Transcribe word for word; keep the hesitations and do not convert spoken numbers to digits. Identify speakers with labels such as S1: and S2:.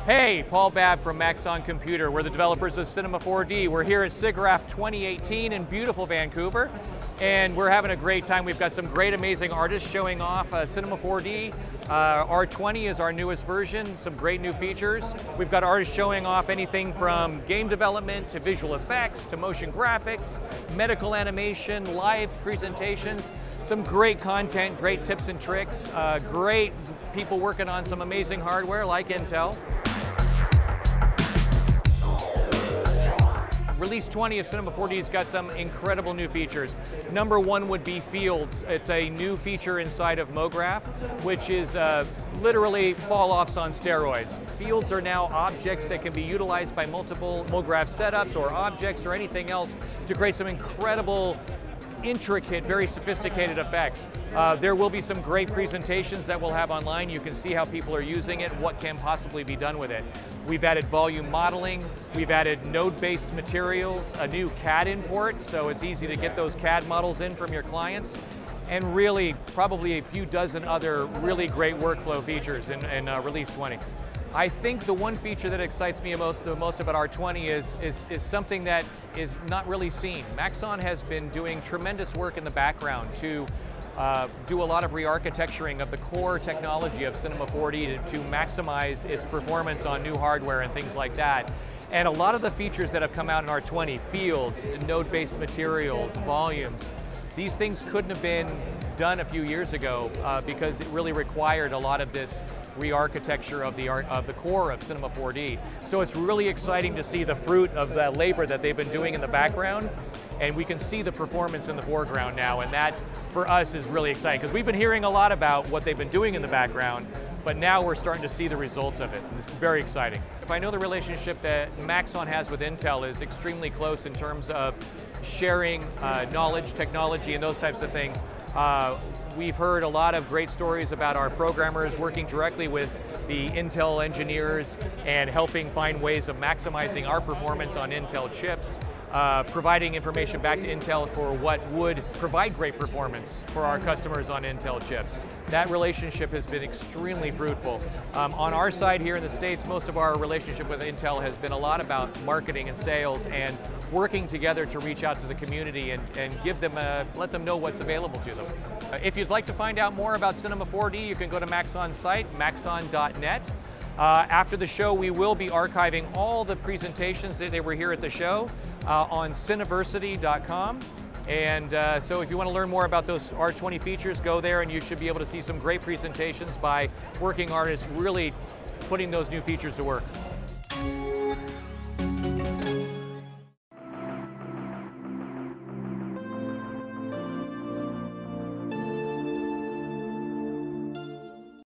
S1: Hey, Paul Babb from Maxon Computer. We're the developers of Cinema four D. We're here at SIGGRAPH twenty eighteen in beautiful Vancouver, and we're having a great time. We've got some great, amazing artists showing off uh, Cinema four D. Uh, R twenty is our newest version, some great new features. We've got artists showing off anything from game development to visual effects to motion graphics, medical animation, live presentations, some great content, great tips and tricks, uh, great people working on some amazing hardware like Intel. Release twenty of Cinema four D's got some incredible new features. Number one would be Fields. It's a new feature inside of MoGraph, which is uh, literally fall-offs on steroids. Fields are now objects that can be utilized by multiple MoGraph setups or objects or anything else to create some incredible, intricate, very sophisticated effects. Uh, there will be some great presentations that we'll have online. You can see how people are using it, what can possibly be done with it. We've added volume modeling, we've added node-based materials, a new C A D import, so it's easy to get those C A D models in from your clients, and really probably a few dozen other really great workflow features in, in uh, Release twenty. I think the one feature that excites me most, the most about R twenty is, is, is something that is not really seen. Maxon has been doing tremendous work in the background to uh, do a lot of re-architecturing of the core technology of Cinema four D to, to maximize its performance on new hardware and things like that. And a lot of the features that have come out in R twenty, fields, node-based materials, volumes, these things couldn't have been done a few years ago uh, because it really required a lot of this re-architecture of the art of the core of Cinema four D. So it's really exciting to see the fruit of that labor that they've been doing in the background, and we can see the performance in the foreground now, and that for us is really exciting because we've been hearing a lot about what they've been doing in the background, but now we're starting to see the results of it. It's very exciting. If I know the relationship that Maxon has with Intel is extremely close in terms of sharing uh, knowledge, technology, and those types of things. Uh, we've heard a lot of great stories about our programmers working directly with the Intel engineers and helping find ways of maximizing our performance on Intel chips, uh, providing information back to Intel for what would provide great performance for our customers on Intel chips. That relationship has been extremely fruitful. Um, on our side here in the States, most of our relationship with Intel has been a lot about marketing and sales and working together to reach out to the community and, and give them a, let them know what's available to them. Uh, if you'd like to find out more about Cinema four D, you can go to Maxon's site, maxon dot net. Uh, after the show, we will be archiving all the presentations that they were here at the show uh, on cineversity dot com. And uh, so if you want to learn more about those R twenty features, go there and you should be able to see some great presentations by working artists really putting those new features to work.